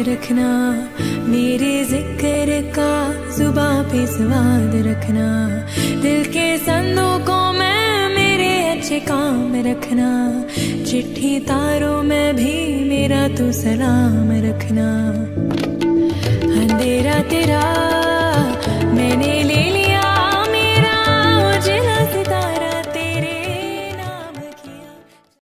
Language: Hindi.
रखना, मेरे जिक्र का जुबां पे स्वाद रखना, दिल के संदूकों में मेरे अच्छे काम रखना, चिट्ठी तारों में भी मेरा तू सलाम रखना। अंधेरा तेरा